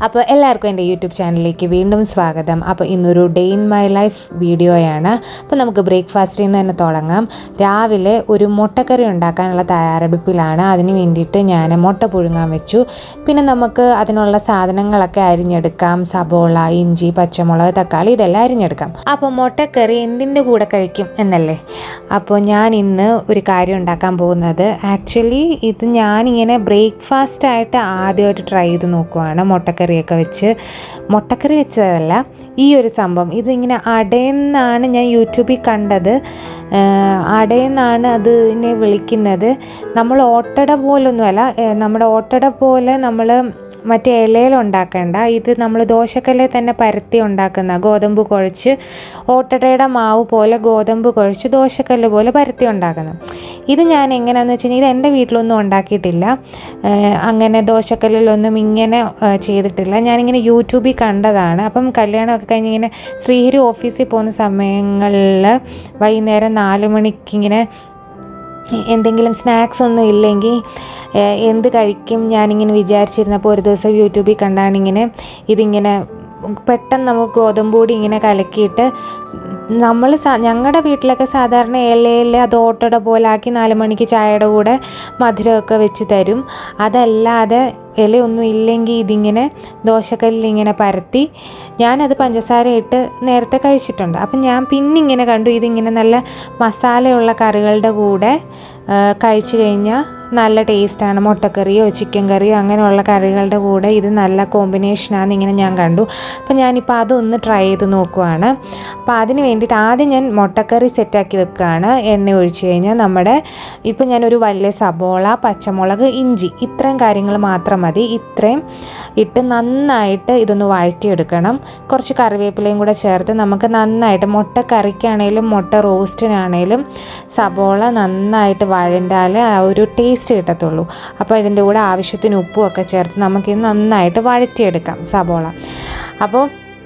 അപ്പോൾ എല്ലാവർക്കും എൻ്റെ യൂട്യൂബ് ചാനലിലേക്ക് വീണ്ടും സ്വാഗതം. അപ്പോൾ ഇന്നൊരു ഡേ ഇൻ മൈ ലൈഫ് വീഡിയോയാണ്. അപ്പോൾ നമുക്ക് ബ്രേക്ക്ഫാസ്റ്റിൽ നിന്ന് തന്നെ തുടങ്ങാം. രാവിലെ ഒരു മുട്ടക്കറി ഉണ്ടാക്കാനുള്ള തയ്യാറെടുപ്പിലാണ്. അതിന് വേണ്ടിയിട്ട് ഞാൻ മുട്ട പുഴുങ്ങാൻ വെച്ചു. പിന്നെ നമുക്ക് അതിനുള്ള സാധനങ്ങളൊക്കെ അരിഞ്ഞെടുക്കാം. സബോള, ഇഞ്ചി, പച്ചമുളക്, തക്കാളി ഇതെല്ലാം അരിഞ്ഞെടുക്കാം. അപ്പോൾ മുട്ടക്കറി എന്തിൻ്റെ കൂടെ കഴിക്കും എന്നല്ലേ. അപ്പോൾ ഞാൻ ഇന്ന് ഒരു കാര്യം ഉണ്ടാക്കാൻ പോകുന്നത്, ആക്ച്വലി ഇത് ഞാനിങ്ങനെ ബ്രേക്ക്ഫാസ്റ്റായിട്ട് ആദ്യമായിട്ട് ട്രൈ ചെയ്ത് നോക്കുവാണ്. മുട്ടക്കറിയൊക്കെ വെച്ച്, മുട്ടക്കറി വെച്ചതല്ല, ഈ ഒരു സംഭവം ഇതിങ്ങനെ അടയെന്നാണ് ഞാൻ യൂട്യൂബിൽ കണ്ടത്. അടയെന്നാണ് അതിനെ വിളിക്കുന്നത്. നമ്മൾ ഓട്ടട പോലൊന്നുമല്ല, നമ്മുടെ ഓട്ടട പോലെ നമ്മൾ മറ്റേ ഇലയിൽ ഉണ്ടാക്കേണ്ട, ഇത് നമ്മൾ ദോശക്കല്ലിൽ തന്നെ പരത്തി ഉണ്ടാക്കുന്ന, ഗോതമ്പ് കുഴച്ച് ഓട്ടടയുടെ മാവ് പോലെ ഗോതമ്പ് കുഴച്ച് ദോശക്കല്ല് പോലെ പരത്തി ഉണ്ടാക്കുന്നത്. ഇത് ഞാൻ എങ്ങനെയാണെന്ന് വെച്ച് കഴിഞ്ഞാൽ, ഇത് എൻ്റെ വീട്ടിലൊന്നും ഉണ്ടാക്കിയിട്ടില്ല, അങ്ങനെ ദോശക്കല്ലിലൊന്നും ഇങ്ങനെ ചെയ്തിട്ടില്ല. ഞാനിങ്ങനെ യൂട്യൂബിൽ കണ്ടതാണ്. അപ്പം കല്യാണമൊക്കെ കഴിഞ്ഞ് ഇങ്ങനെ ശ്രീഹരി ഓഫീസിൽ പോകുന്ന സമയങ്ങളിൽ വൈകുന്നേരം 4 മണിക്കിങ്ങനെ എന്തെങ്കിലും സ്നാക്സ് ഒന്നും ഇല്ലെങ്കിൽ എന്ത് കഴിക്കും ഞാനിങ്ങനെ വിചാരിച്ചിരുന്നപ്പോൾ ഒരു ദിവസം യൂട്യൂബിൽ കണ്ടാണിങ്ങനെ ഇതിങ്ങനെ പെട്ടെന്ന് നമുക്ക് ഗോതമ്പ് പൊടി ഇങ്ങനെ കലക്കിയിട്ട്, നമ്മൾ ഞങ്ങളുടെ വീട്ടിലൊക്കെ സാധാരണ ഇലയിൽ അത് ഓട്ടട പോലെ ആക്കി 4 മണിക്ക് ചായയുടെ കൂടെ മധുരമൊക്കെ വെച്ച് തരും. അതല്ലാതെ ഇലയൊന്നും ഇല്ലെങ്കിൽ ഇതിങ്ങനെ ദോശക്കല്ലിങ്ങനെ പരത്തി, ഞാനത് പഞ്ചസാര ഇട്ട് നേരത്തെ കഴിച്ചിട്ടുണ്ട്. അപ്പം ഞാൻ പിന്നിങ്ങനെ കണ്ടു ഇതിങ്ങനെ നല്ല മസാലയുള്ള കറികളുടെ കൂടെ കഴിച്ചു കഴിഞ്ഞാൽ നല്ല ടേസ്റ്റാണ്. മുട്ടക്കറിയോ ചിക്കൻ കറിയോ അങ്ങനെയുള്ള കറികളുടെ കൂടെ ഇത് നല്ല കോമ്പിനേഷനാണെന്ന് ഇങ്ങനെ ഞാൻ കണ്ടു. അപ്പോൾ ഞാനിപ്പോൾ അതൊന്ന് ട്രൈ ചെയ്ത് നോക്കുവാണ്. അപ്പോൾ അതിന് വേണ്ടിയിട്ട് ആദ്യം ഞാൻ മുട്ടക്കറി സെറ്റാക്കി വെക്കുകയാണ്. എണ്ണ ഒഴിച്ച് കഴിഞ്ഞാൽ നമ്മുടെ ഇപ്പോൾ ഞാനൊരു വലിയ സബോള, പച്ചമുളക്, ഇഞ്ചി ഇത്രയും കാര്യങ്ങൾ മാത്രം മതി. ഇത്രയും ഇട്ട് നന്നായിട്ട് ഇതൊന്ന് വഴറ്റിയെടുക്കണം. കുറച്ച് കറിവേപ്പിലയും കൂടെ ചേർത്ത് നമുക്ക് നന്നായിട്ട്, മുട്ടക്കറിക്കാണേലും മുട്ട റോസ്റ്റിനാണേലും സബോള നന്നായിട്ട് വഴണ്ടാലേ ആ ഒരു ടേസ്റ്റ് കിട്ടത്തുള്ളൂ. അപ്പോൾ ഇതിൻ്റെ കൂടെ ആവശ്യത്തിന് ഉപ്പും ഒക്കെ ചേർത്ത് നമുക്കിത് നന്നായിട്ട് വഴറ്റിയെടുക്കാം സബോള. അപ്പോൾ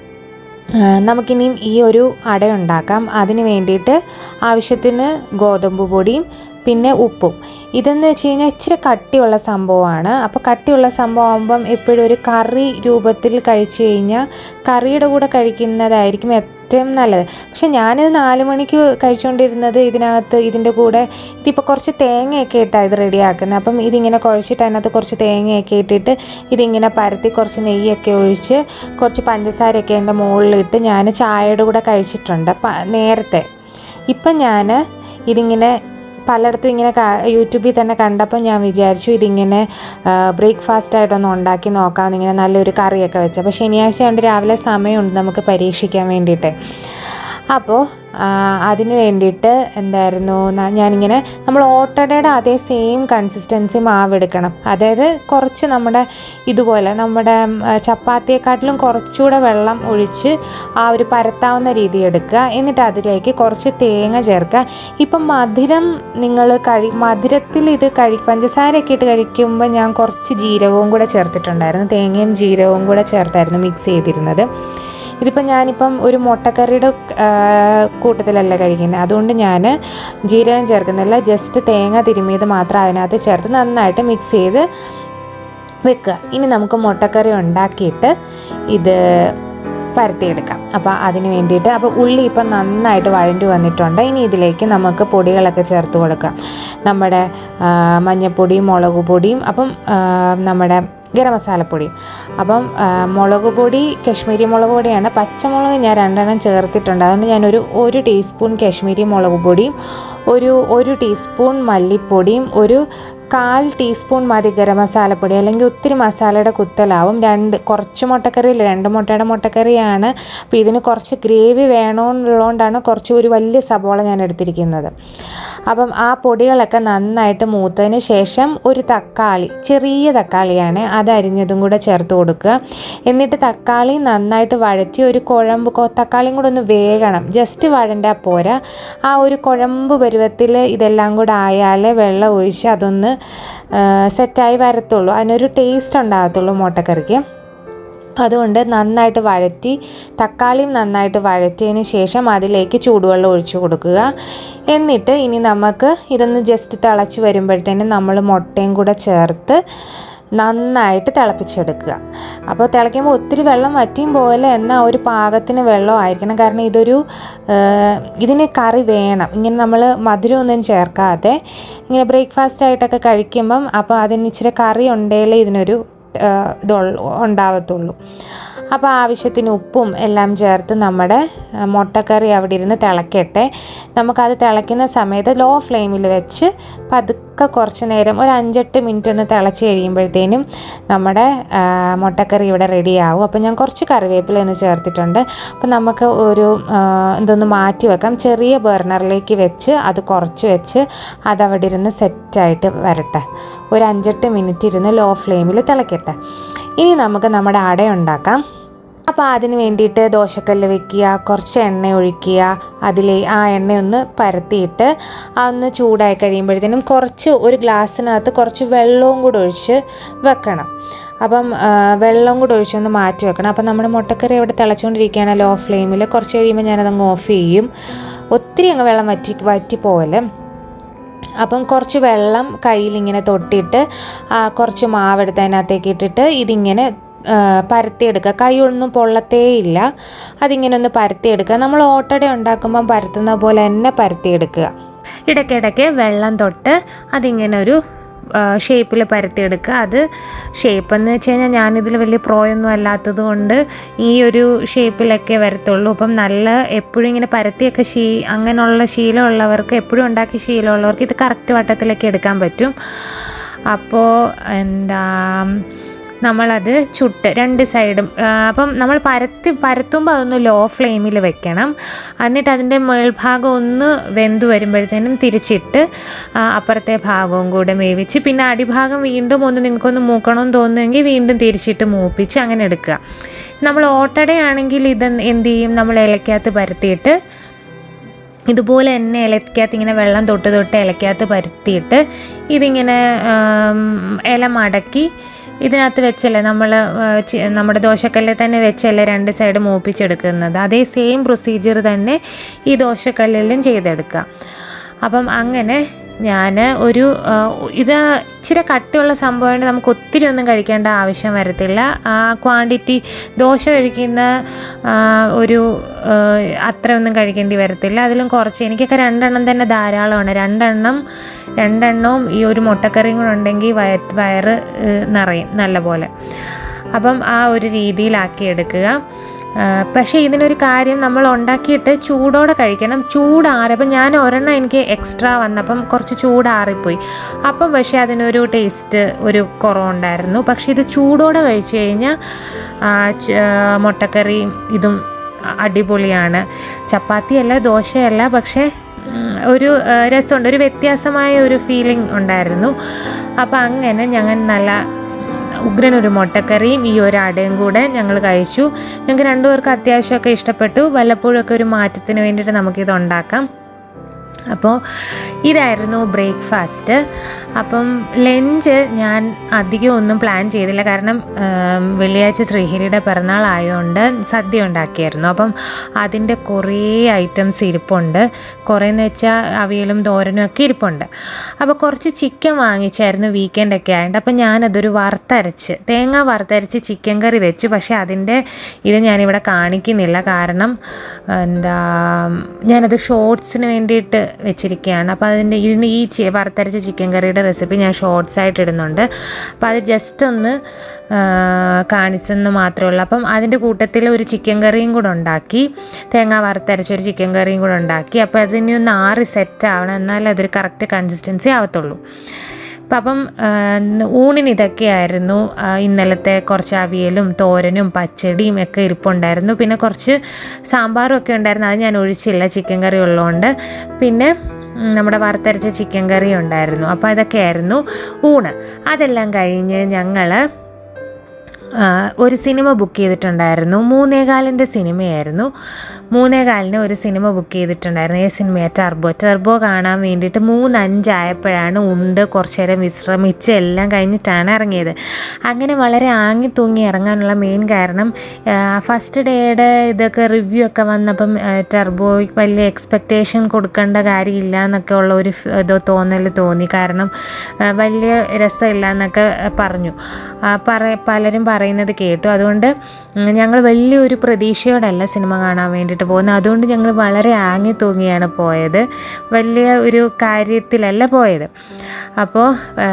നമുക്കിനിയും ഈ ഒരു അട ഉണ്ടാക്കാം. അതിന് വേണ്ടിയിട്ട് ആവശ്യത്തിന് ഗോതമ്പ് പൊടിയും പിന്നെ ഉപ്പും. ഇതെന്ന് വെച്ച് കഴിഞ്ഞാൽ ഇച്ചിരി കട്ടിയുള്ള സംഭവമാണ്. അപ്പോൾ കട്ടിയുള്ള സംഭവം ആകുമ്പം എപ്പോഴും ഒരു കറി രൂപത്തിൽ കഴിച്ചു കഴിഞ്ഞാൽ കറിയുടെ കൂടെ കഴിക്കുന്നതായിരിക്കും ഏറ്റവും നല്ലത്. പക്ഷെ ഞാനിത് 4 മണിക്ക് കഴിച്ചുകൊണ്ടിരുന്നത് ഇതിനകത്ത്, ഇതിൻ്റെ കൂടെ ഇതിപ്പോൾ കുറച്ച് തേങ്ങയൊക്കെ ഇട്ടാണ് ഇത് റെഡിയാക്കുന്നത്. അപ്പം ഇതിങ്ങനെ കുഴച്ചിട്ട് അതിനകത്ത് കുറച്ച് തേങ്ങയൊക്കെ ഇട്ടിട്ട് ഇതിങ്ങനെ പരത്തി കുറച്ച് നെയ്യൊക്കെ ഒഴിച്ച് കുറച്ച് പഞ്ചസാരയൊക്കെ എൻ്റെ മുകളിലിട്ട് ഞാൻ ചായയുടെ കൂടെ കഴിച്ചിട്ടുണ്ട് നേരത്തെ. ഇപ്പം ഞാൻ ഇതിങ്ങനെ പലയിടത്തും ഇങ്ങനെ യൂട്യൂബിൽ തന്നെ കണ്ടപ്പോൾ ഞാൻ വിചാരിച്ചു ഇതിങ്ങനെ ബ്രേക്ക്ഫാസ്റ്റായിട്ടൊന്ന് ഉണ്ടാക്കി നോക്കാമെന്ന്, ഇങ്ങനെ നല്ലൊരു കറിയൊക്കെ വെച്ച്. അപ്പോൾ ശനിയാഴ്ച കൊണ്ട് രാവിലെ സമയമുണ്ട് നമുക്ക് പരീക്ഷിക്കാൻ വേണ്ടിയിട്ട്. അപ്പോൾ അതിന് വേണ്ടിയിട്ട് എന്തായിരുന്നു, ഞാനിങ്ങനെ നമ്മൾ ഓട്ടടയുടെ അതേ സെയിം കൺസിസ്റ്റൻസി മാവെടുക്കണം. അതായത് കുറച്ച് നമ്മുടെ ഇതുപോലെ നമ്മുടെ ചപ്പാത്തിയെക്കാട്ടിലും കുറച്ചുകൂടെ വെള്ളം ഒഴിച്ച് ആ ഒരു പരത്താവുന്ന രീതി എടുക്കുക. എന്നിട്ട് അതിലേക്ക് കുറച്ച് തേങ്ങ ചേർക്കുക. ഇപ്പം മധുരം നിങ്ങൾ മധുരത്തിൽ ഇത് പഞ്ചസാരയൊക്കെ ഇട്ട് കഴിക്കുമ്പോൾ ഞാൻ കുറച്ച് ജീരകവും കൂടെ ചേർത്തിട്ടുണ്ടായിരുന്നു. തേങ്ങയും ജീരകവും കൂടെ ചേർത്തായിരുന്നു മിക്സ് ചെയ്തിരുന്നത്. ഇതിപ്പോൾ ഞാനിപ്പം ഒരു മുട്ടക്കറിയുടെ കൂട്ടത്തിലല്ല കഴിക്കുന്നത്, അതുകൊണ്ട് ഞാൻ ജീരകം ചേർക്കുന്നില്ല. ജസ്റ്റ് തേങ്ങ തിരുമ്മിയത് മാത്രം അതിനകത്ത് ചേർത്ത് നന്നായിട്ട് മിക്സ് ചെയ്ത് വെക്കുക. ഇനി നമുക്ക് മുട്ടക്കറി ഉണ്ടാക്കിയിട്ട് ഇത് പരത്തിയെടുക്കാം. അപ്പോൾ അതിന് വേണ്ടിയിട്ട്, അപ്പോൾ ഉള്ളി ഇപ്പം നന്നായിട്ട് വഴണ്ടി വന്നിട്ടുണ്ട്. ഇനി ഇതിലേക്ക് നമുക്ക് പൊടികളൊക്കെ ചേർത്ത് കൊടുക്കാം. നമ്മുടെ മഞ്ഞൾപ്പൊടിയും മുളക് പൊടിയും, അപ്പം നമ്മുടെ ഗരം മസാലപ്പൊടിയും. അപ്പം മുളക് പൊടി കാശ്മീരി മുളക് പൊടിയാണ്. പച്ചമുളക് ഞാൻ 2 എണ്ണം ചേർത്തിട്ടുണ്ട്. അതുകൊണ്ട് ഞാനൊരു 1 ടീസ്പൂൺ കാശ്മീരി മുളക് പൊടിയും 1 ടീസ്പൂൺ മല്ലിപ്പൊടിയും 1/4 ടീസ്പൂൺ മതി ഗരം മസാലപ്പൊടി, അല്ലെങ്കിൽ ഒത്തിരി മസാലയുടെ കുത്തലാവും. കുറച്ച് മുട്ടക്കറിയിൽ 2 മുട്ടയുടെ മുട്ടക്കറിയാണ്. അപ്പോൾ ഇതിന് കുറച്ച് ഗ്രേവി വേണമെന്നുള്ളതുകൊണ്ടാണ് ഒരു വലിയ സബോള ഞാൻ എടുത്തിരിക്കുന്നത്. അപ്പം ആ പൊടികളൊക്കെ നന്നായിട്ട് മൂത്തതിന് ശേഷം ഒരു തക്കാളി, ചെറിയ തക്കാളിയാണ്, അത് അരിഞ്ഞതും കൂടെ ചേർത്ത് കൊടുക്കുക. എന്നിട്ട് തക്കാളി നന്നായിട്ട് വഴറ്റി ഒരു കുഴമ്പ്, തക്കാളിയും കൂടെ ഒന്ന് വേകണം, ജസ്റ്റ് വഴണ്ടാൽ പോരാ. ആ ഒരു കുഴമ്പ് പരുവത്തിൽ ഇതെല്ലാം കൂടെ ആയാലേ വെള്ളം ഒഴിച്ച് അതൊന്ന് സെറ്റായി വരത്തുള്ളൂ, അതിനൊരു ടേസ്റ്റ് ഉണ്ടാകത്തുള്ളൂ മുട്ടക്കറിക്ക്. അതുകൊണ്ട് നന്നായിട്ട് വഴറ്റി, തക്കാളിയും നന്നായിട്ട് വഴറ്റിയതിന് ശേഷം അതിലേക്ക് ചൂടുവെള്ളം ഒഴിച്ചു കൊടുക്കുക. എന്നിട്ട് ഇനി നമുക്ക് ഇതൊന്ന് ജസ്റ്റ് തിളച്ച് വരുമ്പോഴത്തേനും നമ്മൾ മുട്ടയും കൂടെ ചേർത്ത് നന്നായിട്ട് തിളപ്പിച്ചെടുക്കുക. അപ്പോൾ തിളയ്ക്കുമ്പോൾ ഒത്തിരി വെള്ളം വറ്റിയും പോലെ എന്നാൽ ഒരു പാകത്തിന് വെള്ളം ആയിരിക്കണം. കാരണം ഇതിന് കറി വേണം. ഇങ്ങനെ നമ്മൾ മധുരമൊന്നും ചേർക്കാതെ ഇങ്ങനെ ബ്രേക്ക്ഫാസ്റ്റ് ആയിട്ടൊക്കെ കഴിക്കുമ്പം അപ്പോൾ അതിന് ഇച്ചിരി കറി ഉണ്ടെങ്കിലേ ഇതിനൊരു ഉണ്ടാവത്തുള്ളൂ. അപ്പോൾ ആവശ്യത്തിന് ഉപ്പും എല്ലാം ചേർത്ത് നമ്മുടെ മുട്ടക്കറി അവിടെ ഇരുന്ന് തിളക്കട്ടെ. നമുക്കത് തിളയ്ക്കുന്ന സമയത്ത് ലോ ഫ്ലെയിമിൽ വെച്ച് പതുക്കെ കുറച്ച് നേരം ഒരു 5-8 മിനിറ്റ് ഒന്ന് തിളച്ച് കഴിയുമ്പോഴത്തേനും നമ്മുടെ മുട്ടക്കറി ഇവിടെ റെഡിയാവും. അപ്പോൾ ഞാൻ കുറച്ച് കറിവേപ്പില ഒന്ന് ചേർത്തിട്ടുണ്ട്. അപ്പോൾ നമുക്ക് ഇതൊന്ന് മാറ്റി വെക്കാം. ചെറിയ ബർണറിലേക്ക് വെച്ച് അത് കുറച്ച് വെച്ച് അതവിടെ ഇരുന്ന് സെറ്റായിട്ട് വരട്ടെ. ഒരു 5-8 മിനിറ്റ് ഇരുന്ന് ലോ ഫ്ലെയിമിൽ തിളക്കട്ടെ. ഇനി നമുക്ക് നമ്മുടെ അട ഉണ്ടാക്കാം. അപ്പോൾ അതിന് വേണ്ടിയിട്ട് ദോശക്കല്ല് വെക്കുക, കുറച്ച് എണ്ണ ഒഴിക്കുക, ആ എണ്ണയൊന്ന് പരത്തിയിട്ട് അതൊന്ന് ചൂടായി കഴിയുമ്പോഴത്തേനും ഒരു ഗ്ലാസ്സിനകത്ത് കുറച്ച് വെള്ളവും കൂടെ ഒഴിച്ച് വെക്കണം. അപ്പം വെള്ളം കൂടെ ഒഴിച്ചൊന്ന് മാറ്റി വെക്കണം. അപ്പം നമ്മുടെ മുട്ടക്കറി അവിടെ തിളച്ചുകൊണ്ടിരിക്കുകയാണ് ലോ ഫ്ലെയിമിൽ. കുറച്ച് കഴിയുമ്പോൾ ഞാനതങ്ങ് ഓഫ് ചെയ്യും. ഒത്തിരി അങ്ങ് വെള്ളം വറ്റി പോകല്. അപ്പം കുറച്ച് വെള്ളം കയ്യിലിങ്ങനെ തൊട്ടിട്ട് കുറച്ച് മാവെടുത്ത് അതിനകത്തേക്ക് ഇട്ടിട്ട് ഇതിങ്ങനെ പരത്തിയെടുക്കുക. കൈയൊന്നും പൊള്ളത്തേയില്ല. അതിങ്ങനെ ഒന്ന് പരത്തിയെടുക്കുക. നമ്മൾ ഓട്ടട ഉണ്ടാക്കുമ്പം പരത്തുന്ന പോലെ തന്നെ പരത്തിയെടുക്കുക. ഇടയ്ക്കിടയ്ക്ക് വെള്ളം തൊട്ട് അതിങ്ങനെ ഒരു ഷേപ്പിൽ പരത്തിയെടുക്കുക. അത് ഷേപ്പെന്ന് വെച്ച് കഴിഞ്ഞാൽ ഞാനിതിൽ വലിയ പ്രോയൊന്നും അല്ലാത്തത് കൊണ്ട് ഈ ഒരു ഷേപ്പിലൊക്കെ വരത്തുള്ളൂ. അപ്പം എപ്പോഴും ഇങ്ങനെ പരത്തിയൊക്കെ അങ്ങനെയുള്ള ശീലമുള്ളവർക്ക്, എപ്പോഴും ഉണ്ടാക്കിയ ശീലമുള്ളവർക്ക് ഇത് കറക്റ്റ് വട്ടത്തിലൊക്കെ എടുക്കാൻ പറ്റും. അപ്പോൾ നമ്മളത് ചുട്ട് 2 സൈഡും അപ്പം നമ്മൾ പരത്തുമ്പോൾ അതൊന്ന് ലോ ഫ്ലെയിമിൽ വെക്കണം. എന്നിട്ട് അതിൻ്റെ മേൾഭാഗം ഒന്ന് വെന്ത് വരുമ്പോഴത്തേനും തിരിച്ചിട്ട് അപ്പുറത്തെ ഭാഗവും കൂടെ വേവിച്ച് പിന്നെ അടിഭാഗം വീണ്ടും നിങ്ങൾക്കൊന്ന് മൂക്കണമെന്ന് തോന്നുമെങ്കിൽ വീണ്ടും തിരിച്ചിട്ട് മൂപ്പിച്ച് അങ്ങനെ എടുക്കുക. നമ്മൾ ഓട്ടടയാണെങ്കിൽ ഇത് എന്ത് ചെയ്യും, നമ്മൾ ഇലക്കകത്ത് പരത്തിയിട്ട് ഇതുപോലെ തന്നെ ഇലക്കകത്ത് ഇങ്ങനെ വെള്ളം തൊട്ട് ഇലക്കകത്ത് പരത്തിയിട്ട് ഇതിങ്ങനെ ഇല മടക്കി ഇതിനകത്ത് വെച്ചല്ലേ നമ്മുടെ ദോശക്കല്ലിൽ തന്നെ വെച്ചല്ലേ 2 സൈഡ് മൂപ്പിച്ചെടുക്കുന്നത്. അതേ സെയിം പ്രൊസീജിയർ തന്നെ ഈ ദോശക്കല്ലിലും ചെയ്തെടുക്കാം. അപ്പം അങ്ങനെ ഞാൻ ഇത് ഇച്ചിരി കട്ടിയുള്ള സംഭവമാണ്. നമുക്ക് ഒത്തിരി ഒന്നും കഴിക്കേണ്ട ആവശ്യം വരത്തില്ല. ക്വാണ്ടിറ്റി ദോശ കഴിക്കുന്ന അത്രയൊന്നും കഴിക്കേണ്ടി വരത്തില്ല. അതിലും കുറച്ച്, എനിക്കൊക്കെ 2 എണ്ണം തന്നെ ധാരാളമാണ്. 2 എണ്ണവും ഈ ഒരു മുട്ടക്കറിയും കൂടെ ഉണ്ടെങ്കിൽ വയറ് നിറയും നല്ലപോലെ. അപ്പം ആ ഒരു രീതിയിലാക്കി എടുക്കുക. പക്ഷേ ഇതിനൊരു കാര്യം, നമ്മൾ ഉണ്ടാക്കിയിട്ട് ചൂടോടെ കഴിക്കണം. ചൂടാറിയപ്പം ഞാൻ ഒരെണ്ണം എനിക്ക് എക്സ്ട്രാ വന്നപ്പം കുറച്ച് ചൂടാറിപ്പോയി. അപ്പം പക്ഷേ അതിനൊരു ടേസ്റ്റ് കുറവുണ്ടായിരുന്നു. പക്ഷേ ഇത് ചൂടോടെ കഴിച്ച് കഴിഞ്ഞാൽ മുട്ടക്കറിയും ഇതും അടിപൊളിയാണ്. ചപ്പാത്തിയല്ല, ദോശയല്ല, പക്ഷേ രസമുണ്ട്. ഒരു വ്യത്യാസമായ ഒരു ഫീലിംഗ് ഉണ്ടായിരുന്നു. അപ്പം അങ്ങനെ ഞങ്ങൾ നല്ല ഉഗ്രനൊരു മുട്ടക്കറിയും ഈ ഒരു അടയും കൂടെ ഞങ്ങൾ കഴിച്ചു. ഞങ്ങൾക്ക് 2 പേർക്ക് അത്യാവശ്യമൊക്കെ ഇഷ്ടപ്പെട്ടു. വല്ലപ്പോഴൊക്കെ ഒരു മാറ്റത്തിന് വേണ്ടിയിട്ട് നമുക്കിത് ഉണ്ടാക്കാം. അപ്പോൾ ഇതായിരുന്നു ബ്രേക്ക്ഫാസ്റ്റ്. അപ്പം ലഞ്ച് ഞാൻ അധികം ഒന്നും പ്ലാൻ ചെയ്തില്ല. കാരണം വെള്ളിയാഴ്ച ശ്രീഹരിയുടെ പിറന്നാളായതുകൊണ്ട് സദ്യ ഉണ്ടാക്കിയായിരുന്നു. അപ്പം അതിൻ്റെ കുറേ ഐറ്റംസ് ഇരിപ്പുണ്ട്. കുറേയെന്ന് വെച്ചാൽ അവിയലും തോരനും ഒക്കെ ഇരിപ്പുണ്ട്. അപ്പോൾ കുറച്ച് ചിക്കൻ വാങ്ങിച്ചായിരുന്നു വീക്കെൻഡൊക്കെ ആയിട്ട്. അപ്പം ഞാനതൊരു തേങ്ങ വറുത്തരച്ച് ചിക്കൻ കറി വെച്ചു. പക്ഷേ ഇത് ഞാനിവിടെ കാണിക്കുന്നില്ല. കാരണം ഞാനത് ഷോർട്സിന് വേണ്ടിയിട്ട് വെച്ചിരിക്കുകയാണ്. അപ്പോൾ ഈ വറുത്തരച്ച ചിക്കൻ കറിയുടെ റെസിപ്പി ഞാൻ ഷോർട്സ് ആയിട്ട് ഇടുന്നുണ്ട്. അപ്പോൾ അത് ജസ്റ്റ് ഒന്ന് കാണിച്ചെന്ന് മാത്രമേ ഉള്ളൂ. അപ്പം അതിൻ്റെ കൂട്ടത്തിൽ ഒരു ചിക്കൻ കറിയും കൂടെ ഉണ്ടാക്കി, തേങ്ങ വറുത്തരച്ചൊരു ചിക്കൻ കറിയും കൂടെ ഉണ്ടാക്കി. അപ്പോൾ അതിന് ഒന്ന് സെറ്റ് ആവണം, എന്നാലേ അതൊരു കറക്റ്റ് കൺസിസ്റ്റൻസി ആവത്തുള്ളൂ. അപ്പം ഊണിന് ഇതൊക്കെയായിരുന്നു. ഇന്നലത്തെ കുറച്ച് അവിയലും തോരനും പച്ചടിയും ഒക്കെ ഇരിപ്പുണ്ടായിരുന്നു. പിന്നെ കുറച്ച് സാമ്പാറും ഒക്കെ ഉണ്ടായിരുന്നു. അത് ഞാൻ ഒഴിച്ചില്ല, ചിക്കൻ കറി ഉള്ളതുകൊണ്ട്. പിന്നെ നമ്മുടെ വറുത്തരച്ച ചിക്കൻ കറി ഉണ്ടായിരുന്നു. അപ്പോൾ ഇതൊക്കെയായിരുന്നു ഊണ്. അതെല്ലാം കഴിഞ്ഞ് ഞങ്ങൾ ഒരു സിനിമ ബുക്ക് ചെയ്തിട്ടുണ്ടായിരുന്നു. 3:15 സിനിമയായിരുന്നു. 3:15 ഒരു സിനിമ ബുക്ക് ചെയ്തിട്ടുണ്ടായിരുന്നു. ഏത് സിനിമയാണ്? ടർബോ കാണാൻ വേണ്ടിയിട്ട് 3:05 ആയപ്പോഴാണ് കുറച്ച് നേരം വിശ്രമിച്ച് എല്ലാം കഴിഞ്ഞിട്ടാണ് ഇറങ്ങിയത്. അങ്ങനെ വളരെ ആങ്ങി തൂങ്ങി ഇറങ്ങാനുള്ള മെയിൻ കാരണം ഫസ്റ്റ് ഡേയുടെ ഇതൊക്കെ റിവ്യൂ ഒക്കെ വന്നപ്പം ടർബോയ്ക്ക് വലിയ എക്സ്പെക്റ്റേഷൻ കൊടുക്കേണ്ട കാര്യമില്ല എന്നൊക്കെ ഉള്ള ഒരു തോന്നൽ തോന്നി. കാരണം വലിയ രസമില്ല എന്നൊക്കെ പറഞ്ഞു, പലരും പറയുന്നത് കേട്ടു. അതുകൊണ്ട് ഞങ്ങൾ വലിയൊരു പ്രതീക്ഷയോടല്ല സിനിമ കാണാൻ വേണ്ടിയിട്ട് പോകുന്നത്. അതുകൊണ്ട് ഞങ്ങൾ വളരെ ആങ്ങി തൂങ്ങിയാണ് പോയത്, വലിയ ഒരു കാര്യത്തിലല്ല പോയത്. അപ്പോൾ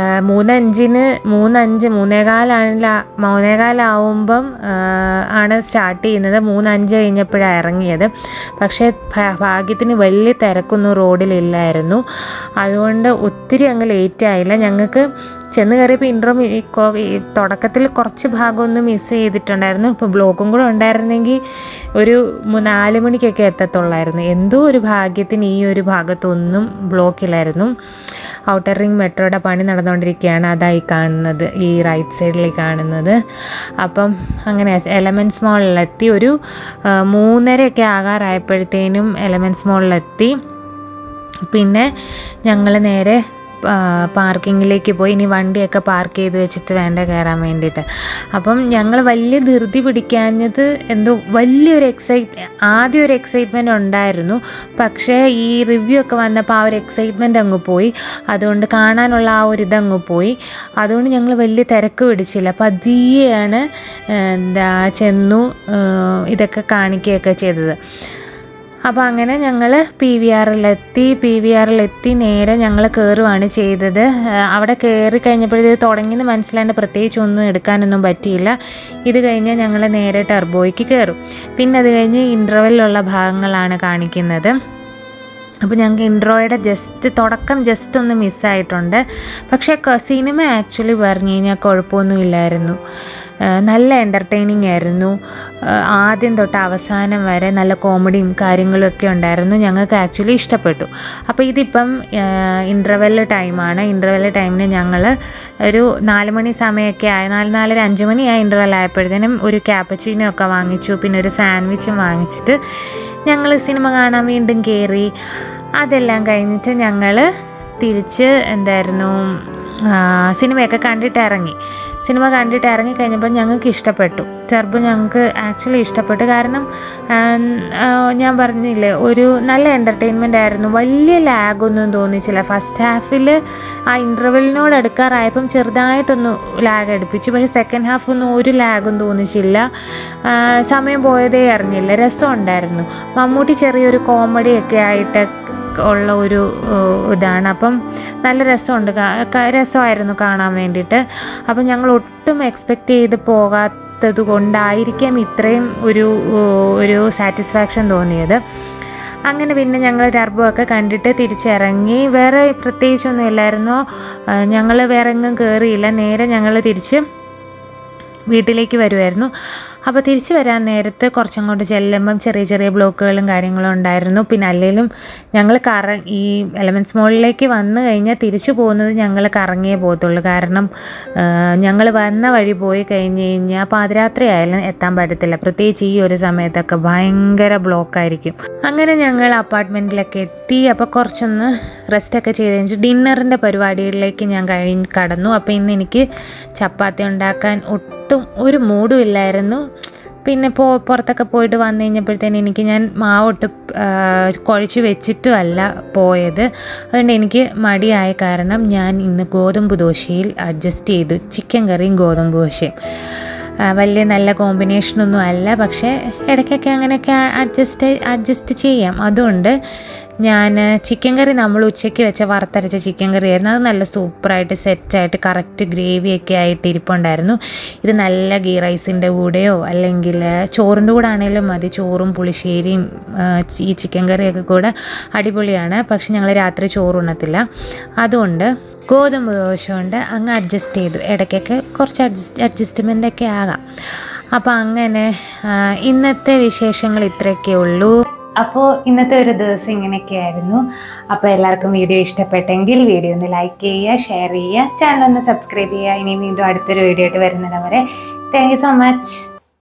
3:15 ആവുമ്പം ആണ് സ്റ്റാർട്ട് ചെയ്യുന്നത്. 3:05 കഴിഞ്ഞപ്പോഴാണ് ഇറങ്ങിയത്. പക്ഷേ ഭാഗ്യത്തിന് വലിയ തിരക്കൊന്നും റോഡിലില്ലായിരുന്നു. അതുകൊണ്ട് ഒത്തിരി അങ്ങ് ലേറ്റ് ആയില്ല. ഞങ്ങൾക്ക് ചെന്ന് കയറിയപ്പോൾ തുടക്കത്തിൽ കുറച്ച് ഭാഗമൊന്നും മിസ് ചെയ്തിട്ടുണ്ടായിരുന്നു. ഇപ്പോൾ ബ്ലോക്കും കൂടെ ഉണ്ടായിരുന്നെങ്കിൽ ഒരു 4 മണിക്കൊക്കെ എത്തത്തുള്ളായിരുന്നു. എന്തോ ഒരു ഭാഗ്യത്തിന് ഈ ഒരു ഭാഗത്തൊന്നും ബ്ലോക്കിലായിരുന്നു. ഔട്ടർ റിംഗ് മെട്രോയുടെ പണി നടന്നുകൊണ്ടിരിക്കുകയാണ്, അതായി കാണുന്നത്, ഈ റൈറ്റ് സൈഡിൽ കാണുന്നത്. അപ്പം അങ്ങനെ എലമെൻറ്റ്സ് മോളിലെത്തി. ഒരു 3:30 ആകാറായപ്പോഴത്തേനും എലമെൻറ്റ്സ് മോളിലെത്തി. പിന്നെ ഞങ്ങൾ നേരെ പാർക്കിങ്ങിലേക്ക് പോയി. ഇനി വണ്ടിയൊക്കെ പാർക്ക് ചെയ്ത് വെച്ചിട്ട് വേണ്ട കയറാൻ വേണ്ടിയിട്ട്. അപ്പം ഞങ്ങൾ വലിയ ധൃതി പിടിക്കാഞ്ഞത് എന്തോ വലിയൊരു ആദ്യം ഒരു എക്സൈറ്റ്മെൻറ്റ് ഉണ്ടായിരുന്നു. പക്ഷേ ഈ റിവ്യൂ ഒക്കെ വന്നപ്പോൾ ആ ഒരു എക്സൈറ്റ്മെൻറ്റ് അങ്ങ് പോയി. അതുകൊണ്ട് കാണാനുള്ള ആ ഒരു ഇതങ്ങ് പോയി. അതുകൊണ്ട് ഞങ്ങൾ വലിയ തിരക്ക് പിടിച്ചില്ല. പതിയെയാണ് ചെന്നു ഇതൊക്കെ കാണിക്കുകയൊക്കെ ചെയ്തത്. അപ്പോൾ അങ്ങനെ ഞങ്ങൾ PVRലെത്തി നേരെ ഞങ്ങൾ കയറുകയാണ് ചെയ്തത്. അവിടെ കയറി കഴിഞ്ഞപ്പോഴത്തേക്ക് തുടങ്ങിയെന്ന് മനസ്സിലാണ്ട് പ്രത്യേകിച്ചൊന്നും എടുക്കാനൊന്നും പറ്റിയില്ല. ഇത് കഴിഞ്ഞ് ഞങ്ങൾ നേരെ ടർബോയ്ക്ക് കയറും. പിന്നെ അത് കഴിഞ്ഞ് ഇൻ്റർവെല്ലുള്ള ഭാഗങ്ങളാണ് കാണിക്കുന്നത്. അപ്പോൾ ഞങ്ങൾക്ക് ഇൻട്രോയുടെ തുടക്കം ജസ്റ്റ് ഒന്ന് മിസ്സായിട്ടുണ്ട്. പക്ഷേ സിനിമ ആക്ച്വലി പറഞ്ഞു കഴിഞ്ഞാൽ കുഴപ്പമൊന്നുമില്ലായിരുന്നു. നല്ല എൻ്റർടൈനിങ് ആയിരുന്നു. ആദ്യം തൊട്ട് അവസാനം വരെ നല്ല കോമഡിയും കാര്യങ്ങളൊക്കെ ഉണ്ടായിരുന്നു. ഞങ്ങൾക്ക് ആക്ച്വലി ഇഷ്ടപ്പെട്ടു. അപ്പോൾ ഇതിപ്പം ഇൻ്റർവെൽ ടൈമാണ്. ഇൻ്റർവെൽ ടൈമിന് ഞങ്ങൾ ഒരു 4 മണി സമയമൊക്കെ ആയി, 4:30 5 മണിയായി ഇൻ്റർവെൽ ആയപ്പോഴത്തേനും ഒരു ക്യാപ്പച്ചീനോ ഒക്കെ വാങ്ങിച്ചു. പിന്നെ ഒരു സാൻഡ്വിച്ചും വാങ്ങിച്ചിട്ട് ഞങ്ങൾ സിനിമ കാണാൻ വീണ്ടും കയറി. അതെല്ലാം കഴിഞ്ഞിട്ട് ഞങ്ങൾ തിരിച്ച് സിനിമയൊക്കെ കണ്ടിട്ട് ഇറങ്ങി. സിനിമ കണ്ടിട്ട് ഇറങ്ങിക്കഴിഞ്ഞപ്പോൾ ഞങ്ങൾക്ക് ഇഷ്ടപ്പെട്ടു. ടർബോ ഞങ്ങൾക്ക് ആക്ച്വലി ഇഷ്ടപ്പെട്ടു. കാരണം ഞാൻ പറഞ്ഞില്ലേ, ഒരു നല്ല എൻ്റർടൈൻമെൻ്റ് ആയിരുന്നു. വലിയ ലാഗൊന്നും തോന്നിച്ചില്ല. ഫസ്റ്റ് ഹാഫിൽ ആ ഇൻ്റർവെല്ലിനോട് അടുക്കാറായപ്പം ചെറുതായിട്ടൊന്ന് ലാഗ് അടുപ്പിച്ചു. പക്ഷേ സെക്കൻഡ് ഹാഫൊന്നും ഒരു ലാഗും തോന്നിച്ചില്ല. സമയം പോയതേ അറിഞ്ഞില്ല. രസമുണ്ടായിരുന്നു. മമ്മൂട്ടി ചെറിയൊരു കോമഡിയൊക്കെ ആയിട്ട് ഉള്ള ഒരു ഇതാണ്. അപ്പം നല്ല രസമായിരുന്നു കാണാൻ വേണ്ടിയിട്ട്. അപ്പം ഞങ്ങൾ ഒട്ടും എക്സ്പെക്റ്റ് ചെയ്ത് പോകാത്തത് കൊണ്ടായിരിക്കാം ഇത്രയും ഒരു സാറ്റിസ്ഫാക്ഷൻ തോന്നിയത്. അങ്ങനെ പിന്നെ ഞങ്ങൾ ടർബോ ഒക്കെ കണ്ടിട്ട് തിരിച്ചിറങ്ങി. വേറെ പ്രത്യേകിച്ചൊന്നും ഇല്ലായിരുന്നു. ഞങ്ങൾ വേറെ എങ്ങും കയറിയില്ല. നേരെ ഞങ്ങൾ തിരിച്ച് വീട്ടിലേക്ക് വരുമായിരുന്നു. അപ്പോൾ തിരിച്ച് വരാൻ നേരത്ത് കുറച്ചങ്ങോട്ട് ചെല്ലുമ്പം ചെറിയ ചെറിയ ബ്ലോക്കുകളും കാര്യങ്ങളും ഉണ്ടായിരുന്നു. പിന്നെ അല്ലെങ്കിലും ഞങ്ങൾ ഈ എലമെൻറ്റ്സ് മോളിലേക്ക് വന്നു കഴിഞ്ഞാൽ തിരിച്ചു പോകുന്നത് ഞങ്ങൾ കറങ്ങിയേ പോകത്തുള്ളൂ. കാരണം ഞങ്ങൾ വന്ന വഴി പോയി കഴിഞ്ഞ് കഴിഞ്ഞാൽ പാതിരാത്രി ആയാലും എത്താൻ പറ്റത്തില്ല. പ്രത്യേകിച്ച് ഈ ഒരു സമയത്തൊക്കെ ഭയങ്കര ബ്ലോക്കായിരിക്കും. അങ്ങനെ ഞങ്ങൾ അപ്പാർട്ട്മെൻറ്റിലൊക്കെ എത്തി. അപ്പോൾ കുറച്ചൊന്ന് റെസ്റ്റൊക്കെ ചെയ്ത് കഴിഞ്ഞിട്ട് ഡിന്നറിൻ്റെ പരിപാടികളിലേക്ക് ഞാൻ കടന്നു. അപ്പോൾ ഇന്ന് എനിക്ക് ചപ്പാത്തി ഉണ്ടാക്കാൻ ഒട്ടും ഒരു മൂഡും ഇല്ലായിരുന്നു. പിന്നെ പുറത്തൊക്കെ പോയിട്ട് വന്നു കഴിഞ്ഞപ്പോഴത്തേന് ഞാൻ മാവൊട്ട് കുഴച്ച് വെച്ചിട്ടും അല്ല പോയത്. അതുകൊണ്ട് എനിക്ക് മടിയായ കാരണം ഞാൻ ഇന്ന് ഗോതമ്പ് ദോശയിൽ അഡ്ജസ്റ്റ് ചെയ്തു. ചിക്കൻ കറിയും ഗോതമ്പ് ദോശയും വലിയ നല്ല കോമ്പിനേഷനൊന്നും അല്ല, പക്ഷേ ഇടയ്ക്കൊക്കെ അങ്ങനെയൊക്കെ അഡ്ജസ്റ്റ് ചെയ്യാം. അതുകൊണ്ട് ഞാൻ ചിക്കൻ കറി നമ്മൾ ഉച്ചയ്ക്ക് വെച്ച വറുത്തരച്ച ചിക്കൻ കറി ആയിരുന്നു. അത് നല്ല സൂപ്പറായിട്ട് സെറ്റായിട്ട് കറക്റ്റ് ഗ്രേവിയൊക്കെ ആയിട്ട് ഇരിപ്പുണ്ടായിരുന്നു. ഇത് നല്ല ഗീ റൈസിൻ്റെ കൂടെയോ അല്ലെങ്കിൽ ചോറിൻ്റെ കൂടെ ആണെങ്കിലും മതി. ചോറും പുളിശ്ശേരിയും ഈ ചിക്കൻ കറിയൊക്കെ കൂടെ അടിപൊളിയാണ്. പക്ഷെ ഞങ്ങൾ രാത്രി ചോറുണ്ണത്തില്ല. അതുകൊണ്ട് ഗോതമ്പ് ദോശ കൊണ്ട് അങ്ങ് അഡ്ജസ്റ്റ് ചെയ്തു. ഇടയ്ക്കൊക്കെ കുറച്ച് അഡ്ജസ്റ്റ്മെൻ്റൊക്കെ ആകാം. അപ്പോൾ അങ്ങനെ ഇന്നത്തെ വിശേഷങ്ങൾ ഇത്രയൊക്കെ ഉള്ളൂ. അപ്പോൾ ഇന്നത്തെ ഒരു ദിവസം ഇങ്ങനെയൊക്കെയായിരുന്നു. അപ്പോൾ എല്ലാവർക്കും വീഡിയോ ഇഷ്ടപ്പെട്ടെങ്കിൽ വീഡിയോ ഒന്ന് ലൈക്ക് ചെയ്യുക, ഷെയർ ചെയ്യുക, ചാനൽ ഒന്ന് സബ്സ്ക്രൈബ് ചെയ്യുക. ഇനി വീണ്ടും അടുത്തൊരു വീഡിയോ ആയിട്ട് വരുന്നിടം വരെ താങ്ക് യു സോ മച്ച്.